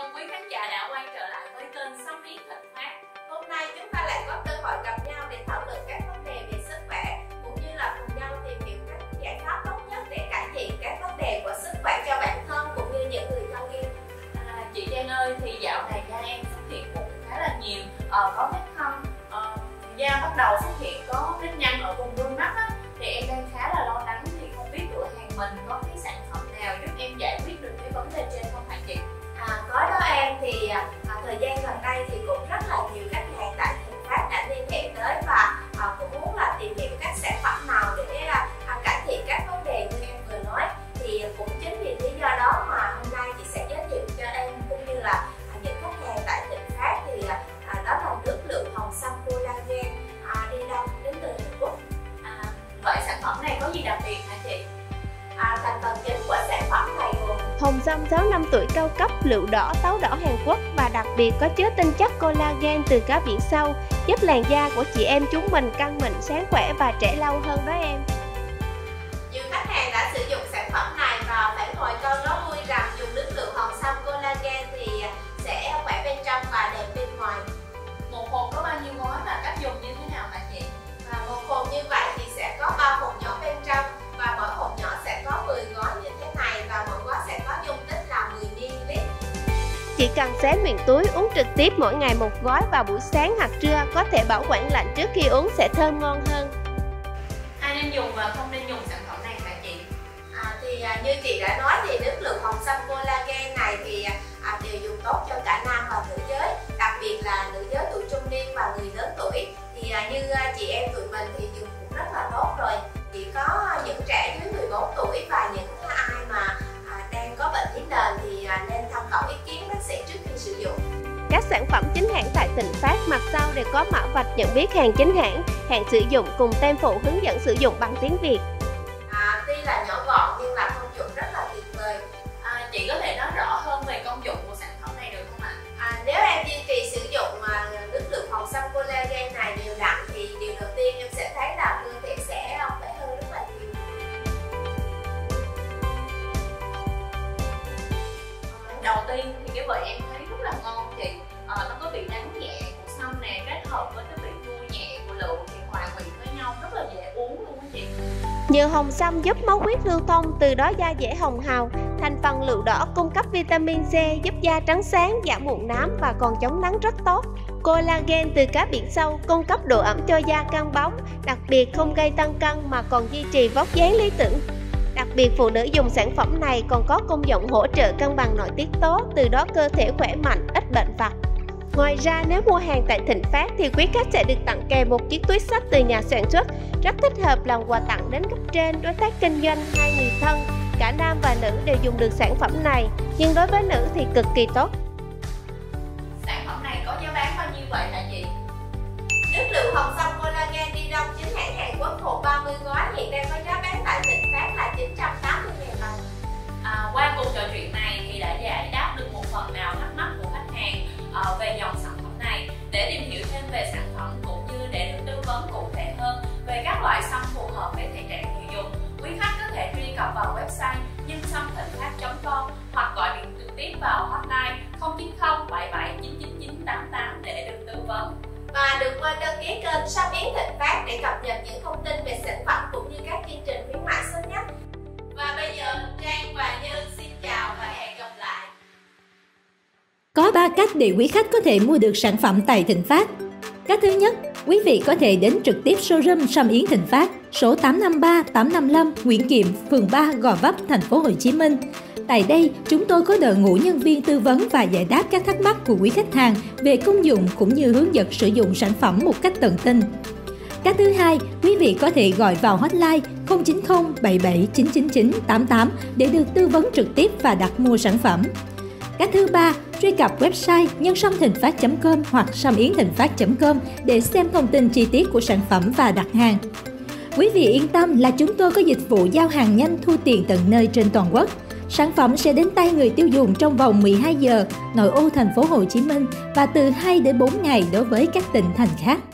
ơn quý khán giả đã quay trở lại với kênh Sâm Yến Thịnh Phát. Hôm nay chúng ta lại có cơ hội gặp nhau để thảo luận các vấn đề về sức khỏe, cũng như là cùng nhau tìm hiểu các giải pháp tốt nhất để cải thiện các vấn đề của sức khỏe cho bản thân cũng như những người thân yêu. Chị Trang ơi, thì dạo này da em xuất hiện mụn khá là nhiều, có vết thâm, da bắt đầu xuất hiện có vết nhăn ở vùng đuôi mắt á, thì em đang khá là lo lắng, thì không biết cửa hàng mình có cái sản phẩm nào giúp em giải quyết được cái vấn đề trên không hả chị? Có đó em, thì thời gian gần đây thì cũng rất là nhiều khách hàng tại Thịnh Phát đã liên hệ tới và cũng muốn là tìm hiểu các sản phẩm nào để cải thiện các vấn đề như em vừa nói. Thì cũng chính vì lý do đó mà hôm nay chị sẽ giới thiệu cho em cũng như là những khách hàng tại Thịnh Phát thì đó là nước lượng hồng xăm collagen đi đông đến từ Hàn Quốc. Vậy sản phẩm này có gì đặc biệt hả chị? Thành phần chính của sản phẩm này gồm hồng xăm 6 năm tuổi cao cấp, lựu đỏ, táo đỏ Hàn Quốc và đặc biệt có chứa tinh chất collagen từ cá biển sâu, giúp làn da của chị em chúng mình căng mịn, sáng khỏe và trẻ lâu hơn đó em. Nhiều khách hàng đã sử dụng sản phẩm này và phản hồi câu nói vui rằng dùng nước lượng hồng xăm collagen thì sẽ khỏe bên trong và đẹp bên ngoài. Một hộp có bao nhiêu gói và cách dùng như thế nào hả chị? Một hộp như vậy thì sẽ có 3 hộp nhỏ bên trong và mỗi hộp nhỏ sẽ có 10 gói như thế này và mỗi gói sẽ có dung tích là 10 ml. Chỉ cần xé miệng túi uống trực tiếp mỗi ngày một gói vào buổi sáng hoặc trưa, có thể bảo quản lạnh trước khi uống sẽ thơm ngon hơn. Ai nên dùng và không nên dùng sản phẩm này hả chị? Thì như chị đã nói thì nước lượng hồng xăm collagen này thì đều dùng tốt cho cả nam và nữ giới, đặc biệt là nữ giới tuổi trung niên và người lớn tuổi. Thì như chị em tụi mình thì dùng cũng rất là tốt rồi. Chỉ có những trẻ dưới 14 tuổi và những ai mà đang có bệnh lý nền thì nên tham khảo ý kiến bác sĩ trước khi sử dụng. Các sản phẩm chính hãng tại Thịnh Phát mặt sau đều có mã vạch nhận biết hàng chính hãng, hạn sử dụng cùng tem phụ hướng dẫn sử dụng bằng tiếng Việt. Tuy là nhỏ gọn nhưng là công dụng rất là tuyệt vời. Chị có thể nói rõ hơn về công dụng của sản phẩm này được không ạ? Nếu em duy trì sử dụng nước lượng hồng xăm collagen này đều đặn thì điều đầu tiên em sẽ thấy là cơ thể sẽ khỏe hơn rất là nhiều. Đầu tiên thì cái vị em thấy rất là ngon chị, nó có vị đắng nhẹ của sâm nè, kết hợp với cái vị chua nhẹ của lựu thì hòa quyện với nhau rất là dễ uống luôn á chị. Nhờ hồng xăm giúp máu huyết lưu thông, từ đó da dễ hồng hào. Thành phần lựu đỏ cung cấp vitamin C giúp da trắng sáng, giảm mụn nám và còn chống nắng rất tốt. Collagen từ cá biển sâu cung cấp độ ẩm cho da căng bóng, đặc biệt không gây tăng cân mà còn duy trì vóc dáng lý tưởng. Đặc biệt phụ nữ dùng sản phẩm này còn có công dụng hỗ trợ cân bằng nội tiết tố, từ đó cơ thể khỏe mạnh, ít bệnh vặt. Ngoài ra, nếu mua hàng tại Thịnh Phát thì quý khách sẽ được tặng kèm một chiếc túi xách từ nhà sản xuất, rất thích hợp làm quà tặng đến cấp trên, đối tác kinh doanh hay người thân. Cả nam và nữ đều dùng được sản phẩm này, nhưng đối với nữ thì cực kỳ tốt. Sản phẩm này có giá bán bao nhiêu vậy hả chị? Nước lượng hồng xăm collagen đi đông chính hãng Hàn Quốc hộp 30 gói hiện đang có giá bán tại Thịnh Phát là 980.000 đồng. Qua cuộc trò chuyện này thì đã giải đáp được một phần nào thắc mắc của khách hàng về dòng sản phẩm này. Để tìm hiểu thêm về sản phẩm cũng như để được tư vấn cụ thể hơn về các loại sâm phù hợp với thể trạng người dùng, quý khách có thể truy cập vào website nhânsâm-thịnh-phát.com hoặc gọi điện trực tiếp vào hotline 090 77 999 88 để được tư vấn. Và đừng quên đăng ký kênh Sâm Yến Thịnh Phát để cập nhật những thông tin về sản phẩm cũng như các chương trình khuyến mãi sớm nhất. Và bây giờ Trang và Như xin chào và hẹn gặp lại. Có 3 cách để quý khách có thể mua được sản phẩm tại Thịnh Phát. Cách thứ nhất, quý vị có thể đến trực tiếp showroom Sâm Yến Thịnh Phát, số 853, 855 Nguyễn Kiệm, phường 3, Gò Vấp, thành phố Hồ Chí Minh. Tại đây, chúng tôi có đội ngũ nhân viên tư vấn và giải đáp các thắc mắc của quý khách hàng về công dụng cũng như hướng dẫn sử dụng sản phẩm một cách tận tình. Cách thứ hai, quý vị có thể gọi vào hotline 090 77 999 88 để được tư vấn trực tiếp và đặt mua sản phẩm. Cách thứ ba, truy cập website nhânsâm-thịnh-phát.com hoặc sâm-yến-thịnh-phát.com để xem thông tin chi tiết của sản phẩm và đặt hàng. Quý vị yên tâm là chúng tôi có dịch vụ giao hàng nhanh thu tiền tận nơi trên toàn quốc. Sản phẩm sẽ đến tay người tiêu dùng trong vòng 12 giờ nội ô thành phố Hồ Chí Minh và từ 2 đến 4 ngày đối với các tỉnh thành khác.